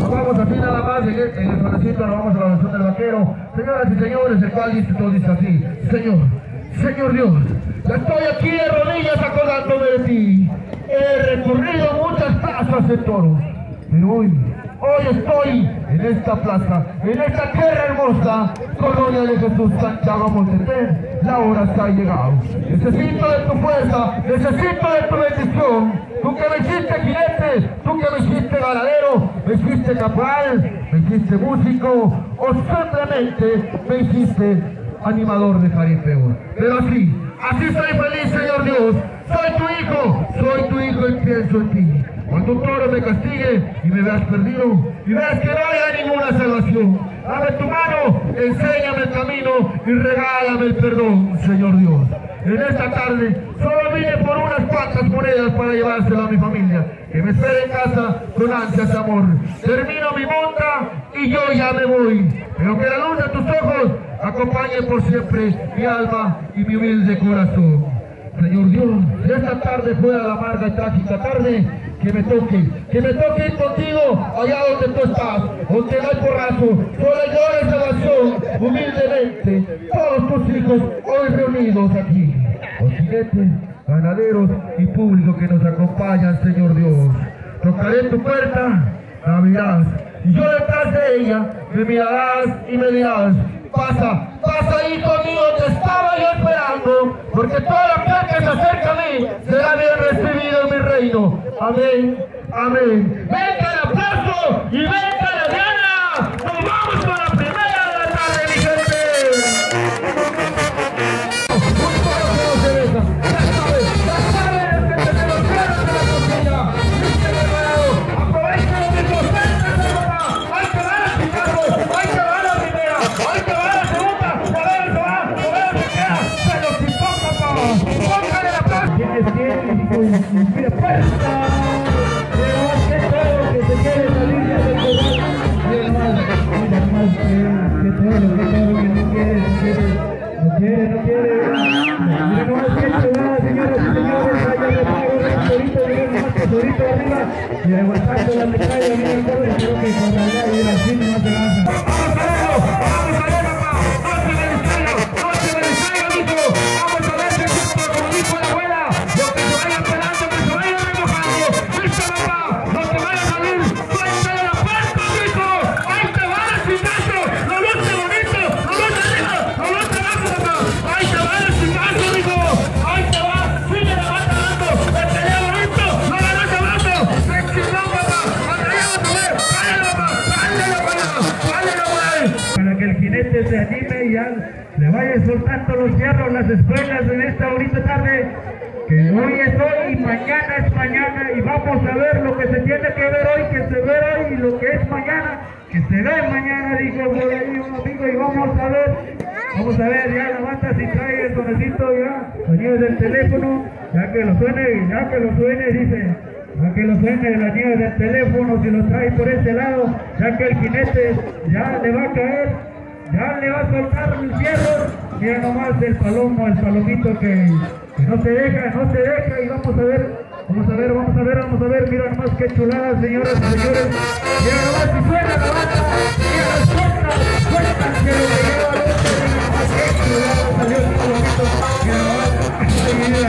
Nos vamos así nada más, en el solecito nos vamos a la oración del vaquero. Señoras y señores, el cual dice así: Señor Dios, ya estoy aquí de rodillas acordándome de ti. He recorrido muchas plazas en Toro, pero hoy estoy en esta plaza, en esta tierra hermosa, colonia de Jesús, Santiago Monteter. La hora está llegado. Necesito de tu fuerza, necesito de tu bendición. Tú que me hiciste jinete, tú que me hiciste ganadero, me hiciste caporal, me hiciste músico, o simplemente me hiciste animador de jaripeo. Pero así soy feliz, Señor Dios. Soy tu hijo y pienso en ti. Cuando un toro me castigue y me veas perdido y veas que no haya ninguna salvación, dame tu mano, enséñame el camino y regálame el perdón, Señor Dios. En esta tarde solo vine por unas cuantas monedas para llevárselo a mi familia, que me espera en casa con ansias de amor. Termino mi monta y yo ya me voy, pero que la luz de tus ojos acompañe por siempre mi alma y mi humilde corazón. Señor Dios, si esta tarde fuera la amarga y trágica tarde, que me toque ir contigo allá donde tú estás, donde no hay porrazo, solo llores salvación, humildemente, todos tus hijos hoy reunidos aquí, los jinetes, ganaderos y público que nos acompañan, Señor Dios. Tocaré tu puerta, la abrirás, y yo detrás de ella me mirarás y me dirás: pasa hijo mío, te estaba yo esperando, porque todo aquel que se acerca a mí será bien recibido en mi reino. Amén, amén. Venga el aplauso y venga la diana. Nos vamos con la primera de la tarde, mi gente. Un toro que no se besa, ya saben que tenemos ganas de la cocina. Viste preparado, aprovechen los microfondos, hermana. Hay que dar al cigarro, hay que dar la primera, hay que dar la segunda. Mira, fuerza, pero más que todo que se quiere salir del corral. Mira más que todo que no quiere. Mira nomás que chulada, señoras y señores, allá le pago el tesorito, mira nomás tesorito arriba, y aguantando la pantalla, mira el gorro, creo que con la llave y la cine no se baja. ¡Vamos a verlo, papá! ¡No se me distraiga, mijo! ¡Vamos a ver, como dijo la abuela! ¡Lo que se vaya pelando, que se vaya remojando! ¡Listo, papá! ¡No te vaya a salir! ¡Suéltale la puerta, mijo! ¡Ahí te va el chinazo! ¡Lo luce bonito! ¡Lo luce arriba! ¡Lo luce abajo, papá! ¡Ahí te va el chinazo, mijo! ¡Ahí te va! ¡Sigue la banda dando! ¡El pelea bonito! ¡No la luce abajo! ¡Se chingó, papá! ¡Hasta allá vas a ver! ¡Cállalo, papá! ¡Cállalo, papá! ¡Cállalo, güey! Para que el jinete se anime y ya le vaya soltando los fierros, las espuelas en esta bonita tarde, que hoy es hoy y mañana es mañana, y vamos a ver lo que se tiene que ver hoy, que se ve hoy, y lo que es mañana, que se ve mañana, dijo por ahí un amigo, y vamos a ver ya la banda si trae el sonecito ya, sonido del teléfono, ya que lo suene, dice, ya que lo suene el sonido del teléfono, si lo trae por este lado, ya que el jinete ya le va a caer. Ya le va a soltar el fierro. Mira nomás el palomito que no se deja, y vamos a ver, mira nomás qué chulada, señoras y señores. Mira nomás si suena la banda, mira las cuentas que lo lleva al otro, mira nomás qué chulada salió el palomito. Mira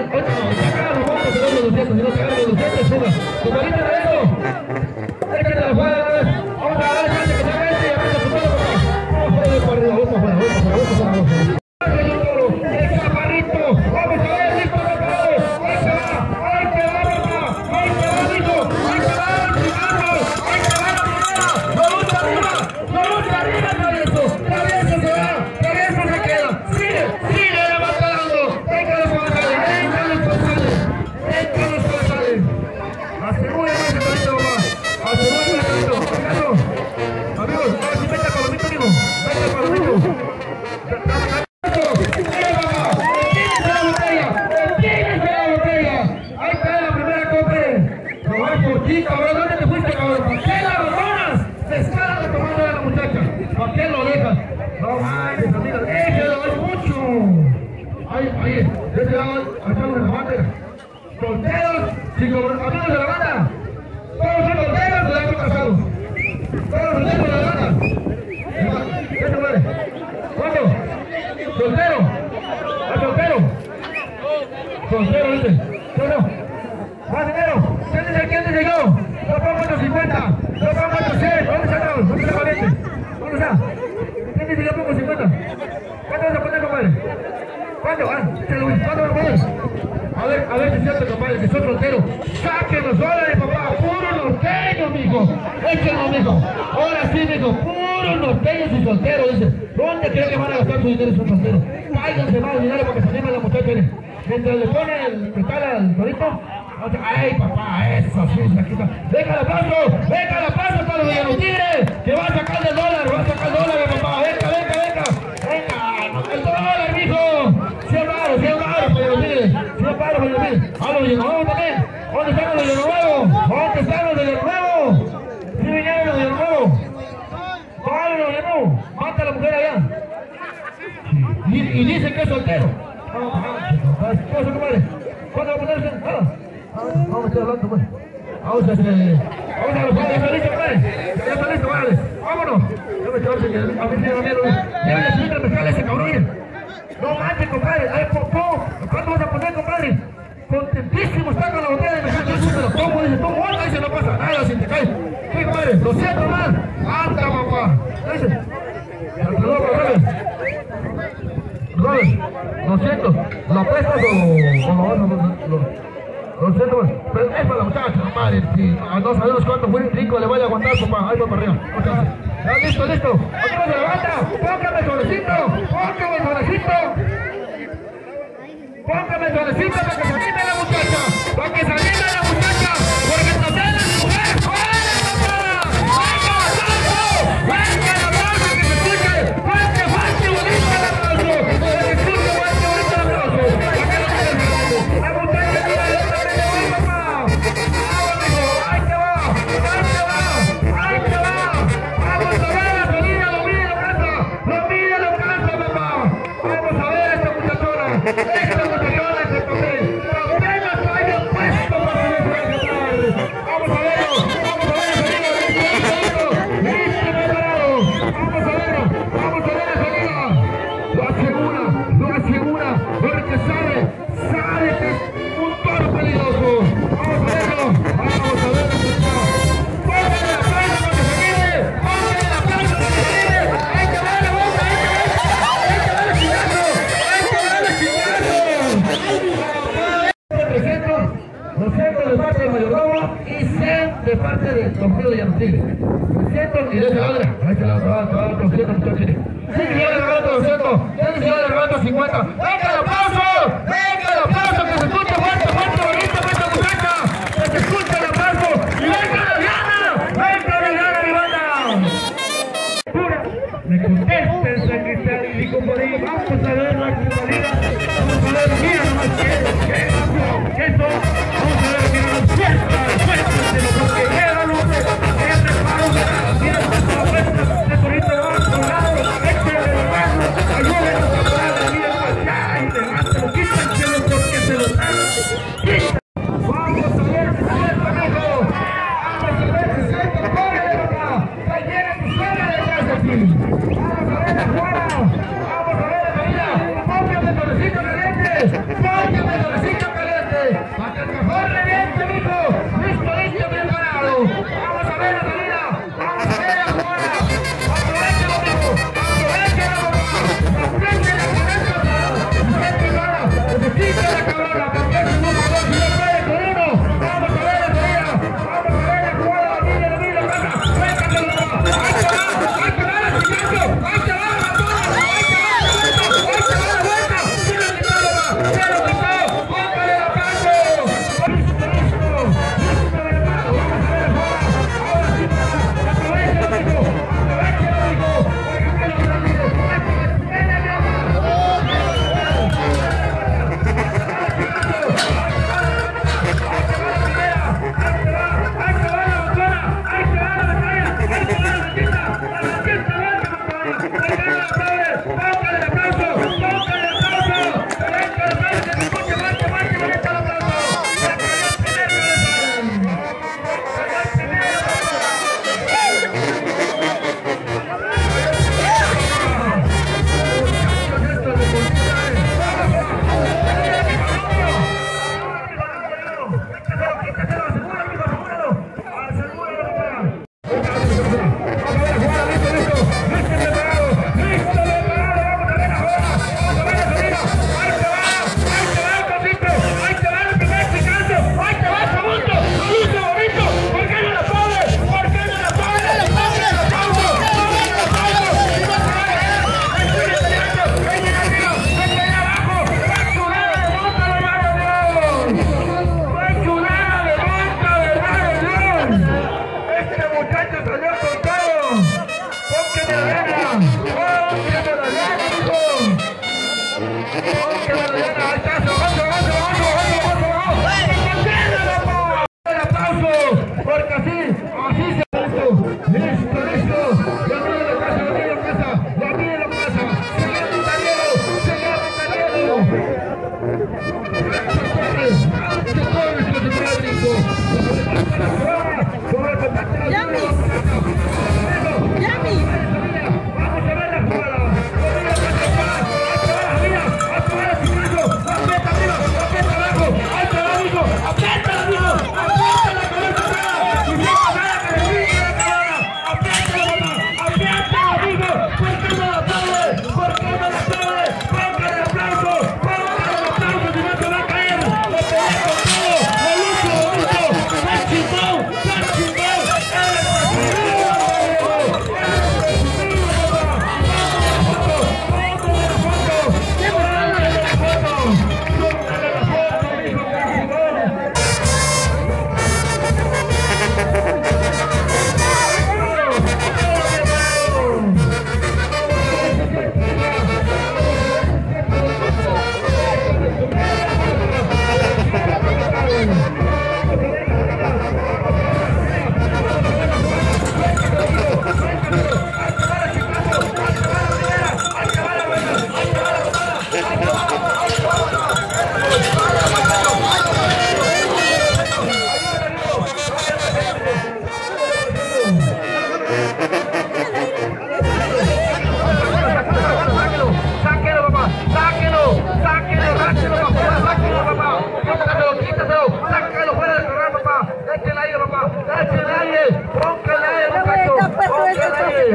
nomás. manches, amigas. Déjelo, hay mucho. Ahí, de este lado, estamos en la banda. Solteros, amigos de la banda. Todos son solteros, de la casados. Todos solteros de la banda. ¿Qué se muere? ¿Cuánto? Soltero. Soltero. Soltero, dice. ¿No? Más dinero. ¿Quién dice yo? Lo pongo 850. Lo pongo 800. ¿Dónde está? ¿Dónde está Valente? ¿Dónde está? ¿Quién dice yo pongo 50? ¿Cuánto vas a poner, compadre? ¿Cuánto? ¿Cuánto vas a poner? A ver si es cierto, compadre, que soy soltero. ¡Saquen los dólares, papá! ¡Puro norteño, mijo! Échenlo, mijo. Ahora sí, mijo. Puros norteños y solteros, dice. ¿Dónde creen que van a gastar su dinero esos solteros? Cáiganse más dinero para que se anime la muchacha. Mientras le pone el metal al torito. ¡Ay, papá! Eso sí, saquita. ¡Venga, la paso para los de los tigres! ¡Que va a sacar el dólar! ¡Va a sacar el dólar, papá! ¡Venga! ¡Venga! ¡El dólar, mijo! 100 baros para los tigres. 100 baros para los tigres. ¡A los de nuevo también! ¿Dónde están los de nuevo? ¿Dónde están los de nuevo? ¡Sí vinieron los de nuevo! ¡Vale, los de nuevo! ¡Mata a la mujer allá! Y dice que es soltero. ¿Qué pasa, compadre? ¿Cuándo va a ponerse? Vamos a estar hablando, pues. Vamos a los ya está listo, compadre. Ya está listo, vale. Vámonos. Ya me echaron a mí me da miedo. Llévale a subir al mezcal ese cabrón. No manches, compadre. Ay, popó. ¿Cuánto vas a poner, compadre? Contentísimo está con la botella de mezcal. Yo me lo tomo, dice, tomo otra, dice, no pasa nada si te caes. ¿Qué, compadre? Lo siento, man. Anda, papá. Dice. Robert, lo siento, ¿lo prestas o lo siento, pero es para la muchacha, compadre, si no sabemos cuánto buen rico le vaya a aguantar, papá, ahí va para arriba, ya, listo, amigos de la banda, póngame el solecito, para que se anime la muchacha, porque nos da la mujer, ¡venga, la aplauso, que se escuche, fuerte, bonita la aplauso, que se escuche, fuerte, bonita la aplauso, la muchacha tira de otra vez, papá, ahí te va, vamos a ver a Solina, lo mide lo cansa, papá, vamos a ver a esta muchachona, se come, apenas traiga el puesto para que me pueda cantar, vamos a verlo, listo y preparado, vamos a ver a Solina, lo asegura, porque sabe que es un toro peligroso, vamos a verlo, póngale la planta para que se mire, hay que darle vuelta, lo siento de parte del mayordomo y 100 de parte del Consejo de Llanostigre. 200 y de ese lado, ahí se la va 200 muchachos. Sí, que yo le regalo 200, yo le regalo 50. ¡Venga el aplauso! Que se escuche fuerte, bonito, esta muchacha. Que se escuche el aplauso. ¡Y venga la Diana, mi banda! Me contesten, San Cristal y mi compadre. Vamos a ver la actualidad. Vamos a ver, mira nomás que eso. Vamos a ver, mira las fiestas de los que quedan, el reparo de la tiene la puesta, de torito de bajo, colgado, échale de mano, ayúdenos a parar, miren para allá y levántalo, quítanselo porque se lo dan. Vamos a ver si se sienta, mijo. Vamos a ver si se sienta, córrele, papá. Que llegue tu suegra de casa aquí. Vamos a ver a Juana. Vamos a ver a María. Póngame el torecito caliente. Para que el mejor reviente, mijo. Listo, preparado. Vamos a ver a Salida. Vamos a ver a Juana. Aprovechalo, mijo. Aprovechalo, papá. Aprende la cabeza. Necesita la cabrona. Porque es un número 2 y no puede con uno. Vamos a ver a Salida. Vamos a ver a Juana. Mira, venga. Véngate, papá. Ahí te va el chicazo. Ahí te va la bola. Ahí te va la vuelta. Se lo quitó, papá. Se lo quitó. Póngale la paso. Listo. Vamos a ver a Juana. Ahora sí. aire.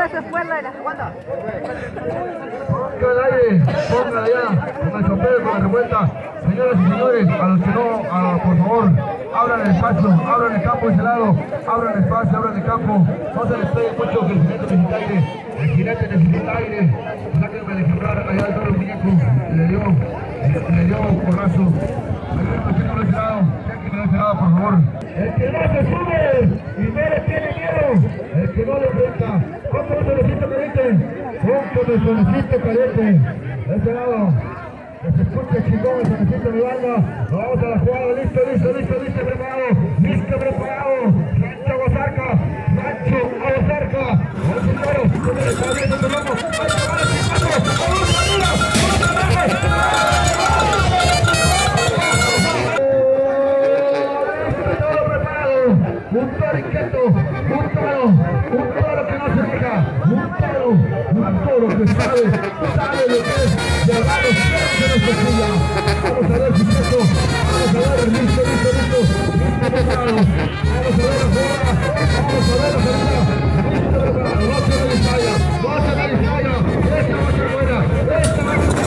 Ponga el aire, ponga allá, con el sombrero, con la revuelta. Señoras y señores, a los que no, por favor, abran el espacio, abran el campo de ese lado, abran el espacio, abran el campo. No se les pegue mucho que el jinete necesita aire. El jinete necesita aire. Sáquenme el ejemplar allá de todos los muñecos. Le dio un porrazo. Sáquenme de ese lado, por favor. El que no se sube y no le tiene miedo, el que no le enfrenta, con el solecito caliente, con el solecito caliente, de ese lado, que se escuche chingón el solecito de banda, vamos a la jugada, listo, preparado, Rancho Aguasarca, vamos primero, con el establecido de loco, un toro inquieto, un toro que no se deja, un toro que sabe lo que es llevar los pies de la costilla. Vamos a ver si es eso, vamos a ver, listo, preparado, vamos a ver la jugada, vamos a ver la salida, listo, preparado, no se me distraiga, esta va a ser buena, esta va a ser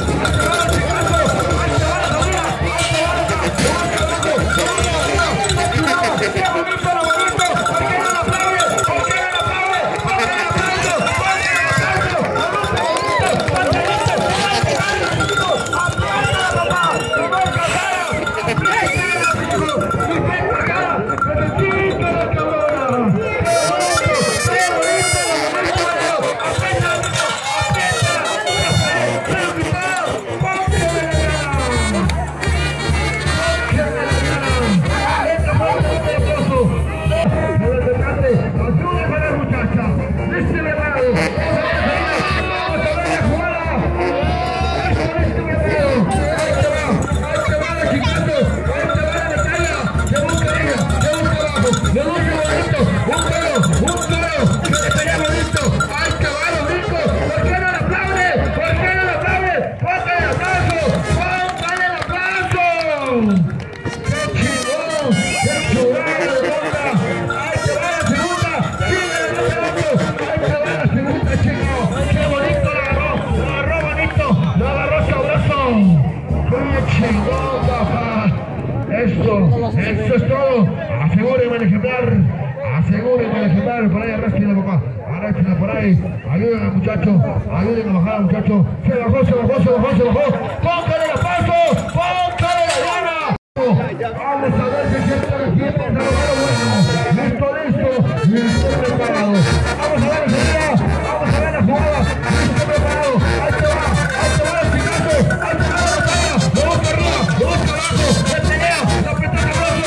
Eso es todo. Asegúrenme el ejemplar, por ahí arrastren la papá, por ahí, ayuden al muchacho, ayuden a bajar al muchacho, se bajó, póngale la paso, póngale la lana. Vamos a ver si es cierto que tiempo está bueno, listo, preparado, vamos a ver la salida, vamos a ver la jugada, listo, preparado, ahí te va el chicazo, ahí te va la batalla, lo busca arriba, lo busca abajo, se pelea, la petaca abajo,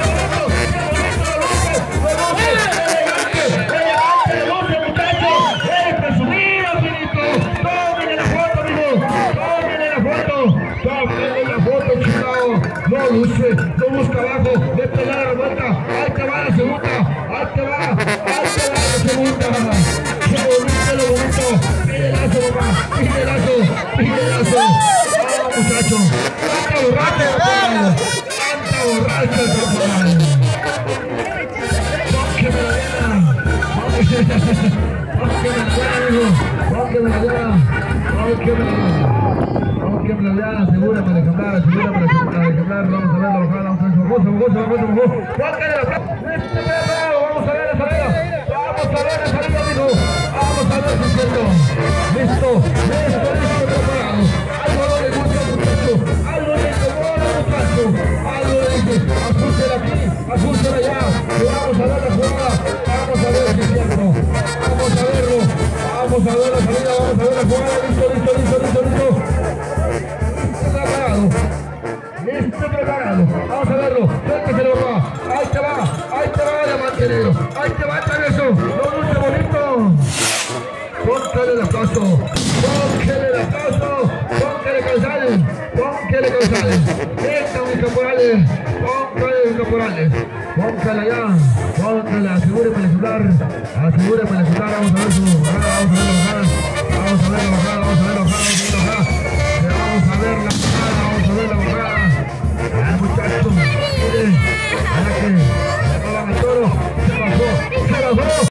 no busca abajo, le pega la vuelta, ahí te va la segunda, ahí te va la segunda, qué bonito, pide lazo papá, pide lazo, vamos muchacho, tanta borracha, póngeme la llana, asegúrame de ejemplar, vamos a ver la bajada, vamos a ver vamos a ver la salida, amigo, vamos a ver si es cierto, listo, preparado, algo no le gusta al muchacho, algo le dice, ajústela aquí, ajústela allá, y vamos a ver la jugada, vamos a ver si es cierto, vamos a verlo, vamos a ver la salida, vamos a ver la jugada, listo, preparado, vamos a verlo, suélteselo papá, ahí te va diamante negro, ahí te va travieso, lo dulce bonito, póngale la paso, póngale causales, venga mis caporales, póngale allá, asegúreme el celular, vamos a ver su bajada, vamos a ver la bajada, vamos a ver la bajada, el muchacho, mire, a la que le roban al toro, se bajó.